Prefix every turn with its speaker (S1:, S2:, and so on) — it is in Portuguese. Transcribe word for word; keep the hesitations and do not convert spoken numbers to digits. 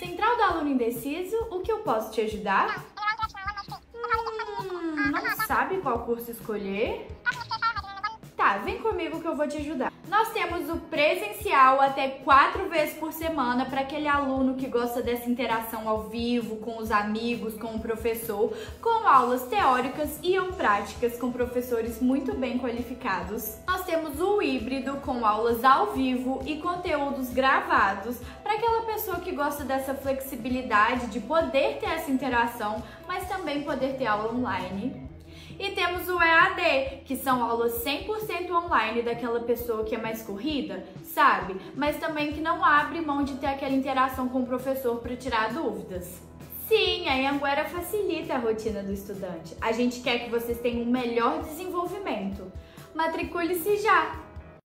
S1: Central do Aluno Indeciso, o que eu posso te ajudar? Hum, não sabe qual curso escolher? Tá, vem comigo que eu vou te ajudar. Nós temos o presencial até quatro vezes por semana para aquele aluno que gosta dessa interação ao vivo, com os amigos, com o professor, com aulas teóricas e ou práticas com professores muito bem qualificados. Nós temos o híbrido com aulas ao vivo e conteúdos gravados para aquela pessoa que gosta dessa flexibilidade de poder ter essa interação, mas também poder ter aula online. E temos o E A D, que são aulas cem por cento online daquela pessoa que é mais corrida, sabe? Mas também que não abre mão de ter aquela interação com o professor para tirar dúvidas. Sim, a Anhanguera facilita a rotina do estudante. A gente quer que vocês tenham um melhor desenvolvimento. Matricule-se já!